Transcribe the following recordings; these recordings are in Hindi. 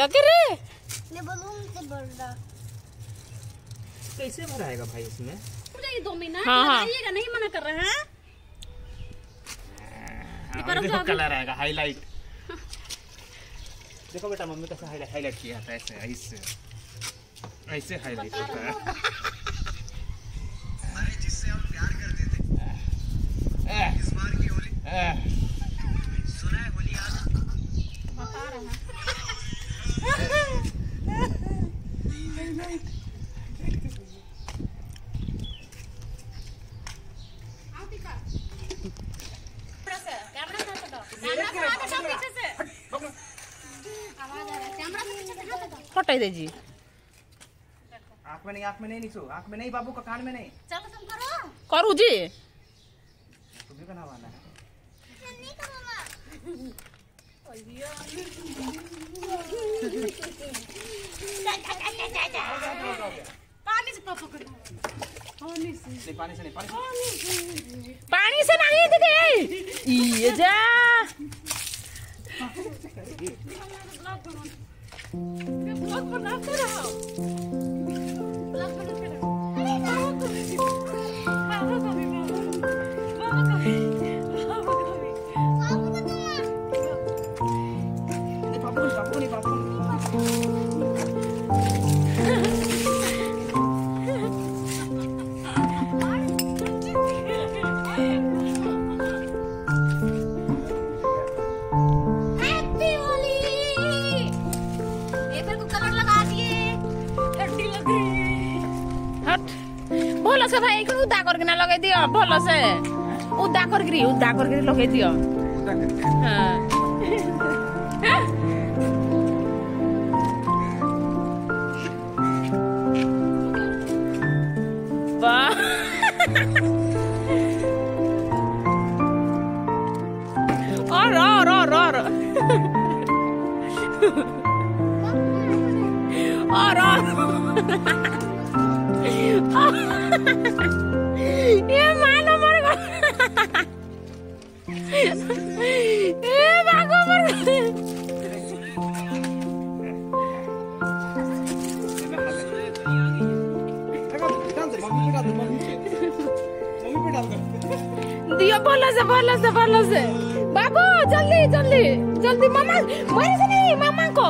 क्या कर रहे? ये बलून से भर रहा। कैसे भराएगा भाई इसमें? मुझे 2 मिनट लगाइएगा, नहीं मना कर रहे हैं। देखो कलर आएगा हाईलाइट। देखो बेटा मम्मी कैसे हाईलाइट किया था, ऐसे ऐसे ऐसे हाईलाइट होता है। जिससे हम प्यार करते थे इस बार की होली सुना है होली आज बता रहा है। हटाई दे जी। आँख में नहीं निशु, आँख में नहीं बाबू का, कान में नहीं। चलो तुम करो। करू जी। तुम्हें बनावाना है। नहीं करूँगा। पानी से पापा करो। पानी से नहीं। पानी से नहीं दे ये जा। ब्लॉग बनाते रहो। ब्लॉग बनाते रहो। भल से भाई उदा करके ना लगे दियो, भल से उदा करके लगे दियो। हाँ वाह ये मानो मर गया। ये भागो मर गया। दियो बोलो से बाबू जल्दी मामा मेरे से नहीं, मामा को।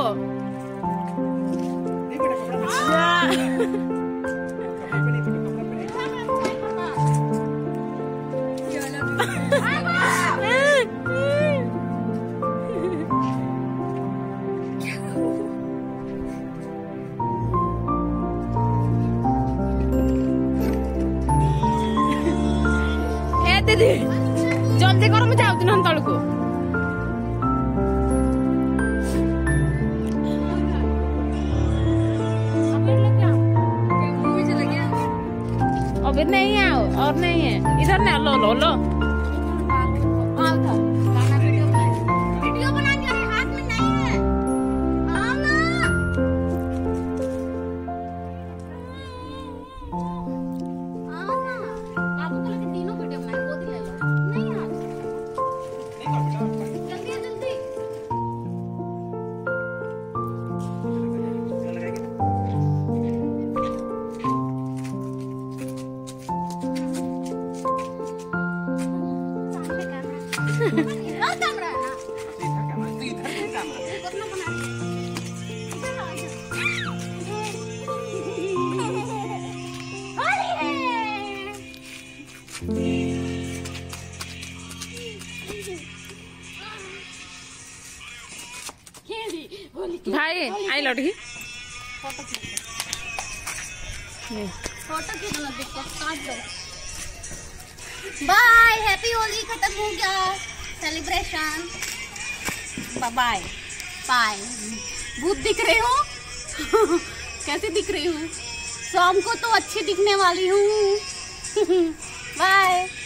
दीदी जल्दी करो, मुझे जाऊँ ना तल को। अभी नहीं है और नहीं है इधर ना। लो वीडियो बना के हाथ में नहीं है। आओ ना। बाबू को लेके तीनों वीडियो बनाए, गोदी ले लो। नहीं यार जल्दी कैमरा भाई आई लौटी फोटो खींचना देखो, काट दो। बाय, हैप्पी होली खत्म हो गया सेलिब्रेशन। Bye bye. भूत दिख रहे हो? कैसे दिख रही हूँ? शाम को तो अच्छी दिखने वाली हूँ। बाय।